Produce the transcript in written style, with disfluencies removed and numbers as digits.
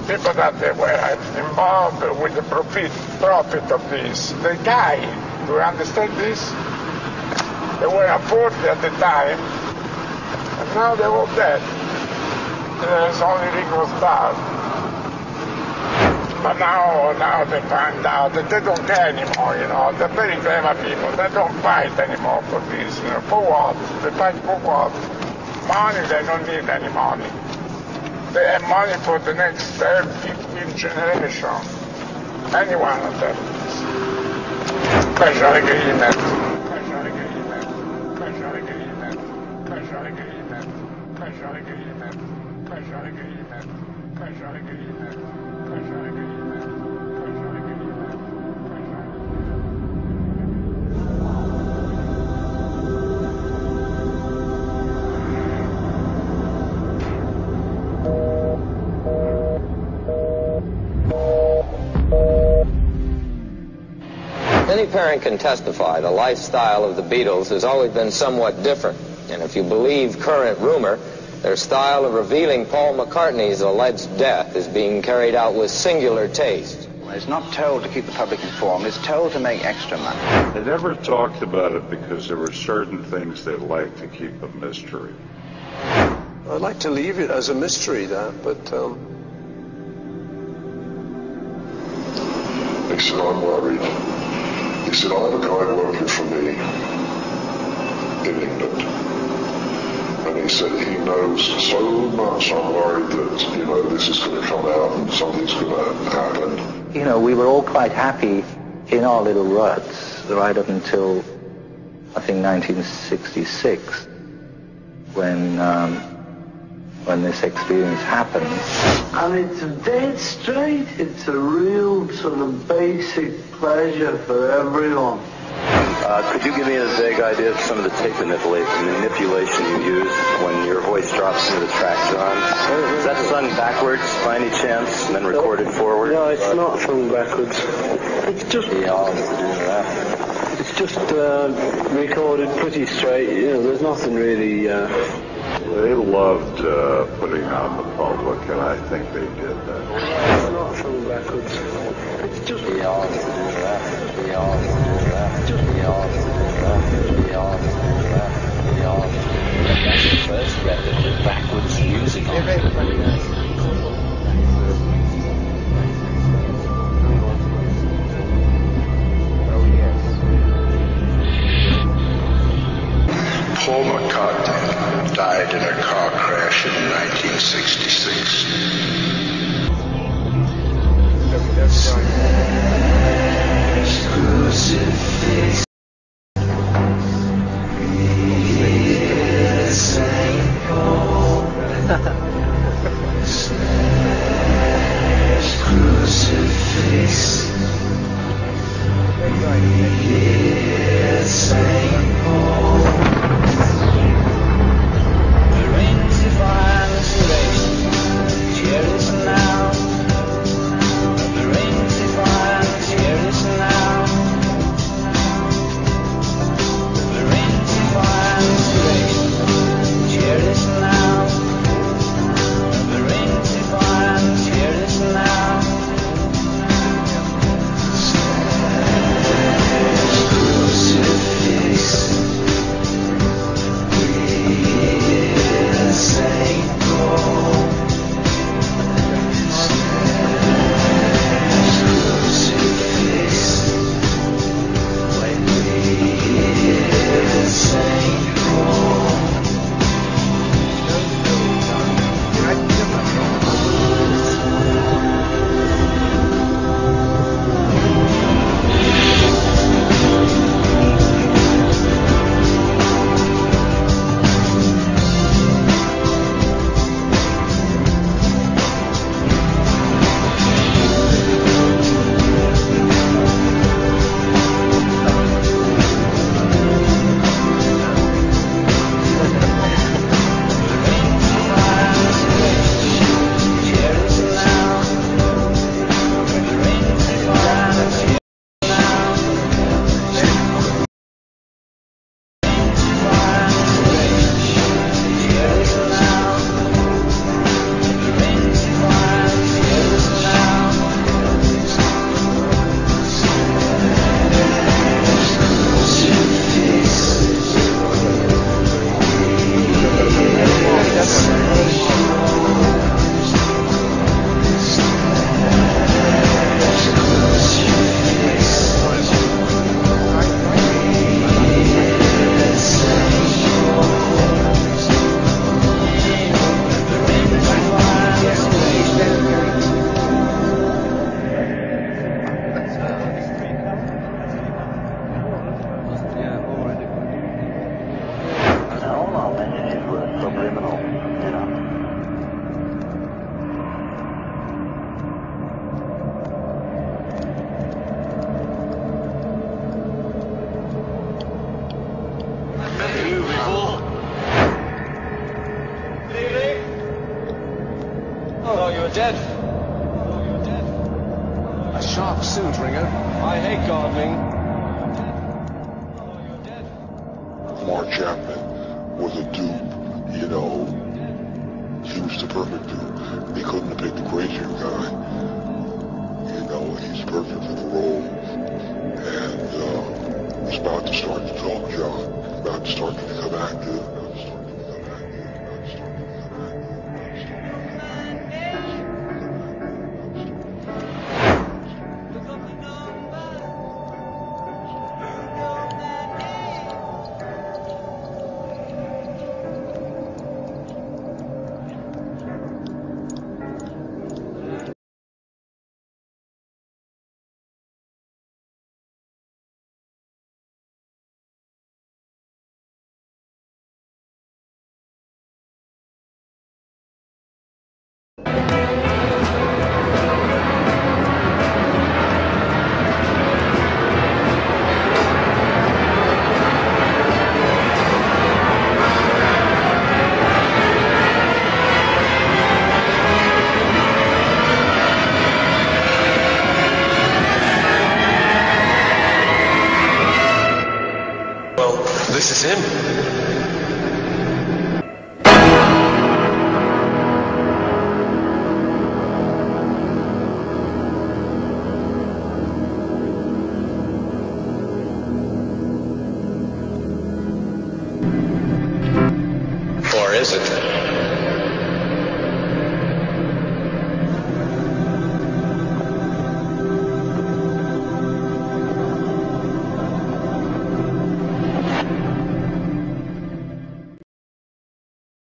people that they were involved with the profit of this, they died. Do you understand this? They were 40 at the time, and now they're all dead. There's only Ringo Starr. But now they find out that they don't care anymore, you know. They're very clever people. They don't fight anymore for this, you know. For what? They fight for what? Money, they don't need any money. They have money for the next 15 generation. Any one of them. Special agreement. Special agreement. Special agreement. Special agreement. Special agreement. Special agreement. Special agreement. Special agreement. Any parent can testify the lifestyle of the Beatles has always been somewhat different. And if you believe current rumor, their style of revealing Paul McCartney's alleged death is being carried out with singular taste. It's not told to keep the public informed, it's told to make extra money. They never talked about it because there were certain things they'd like to keep a mystery. I'd like to leave it as a mystery, that, but... He said, I'm worried. He said, I have a guy working for me in England. And he said, he knows so much, I'm worried that, you know, this is going to come out and something's going to happen. You know, we were all quite happy in our little ruts right up until, I think, 1966, when this experience happened. And it's dead straight. It's a real sort of basic pleasure for everyone. Could you give me a vague idea of some of the tape manipulation you use when your voice drops into the track, John? Is that sung backwards by any chance and then recorded forward? No, it's not sung backwards. It's just... It's just recorded pretty straight. You know, there's nothing really... They loved putting on the public, and I think they did that. It's not sung backwards. It's just... That's the first record with backwards music on it. Paul McCartney died in a car crash in 1966. That's right. Oh, you're dead. A sharp suit, Ringo. I hate gardening. Mark Chapman was a dupe, you know. He was the perfect dupe. They couldn't have picked a crazier guy. You know, he's perfect for the role. And he's about to start to talk, John. About to start to become active.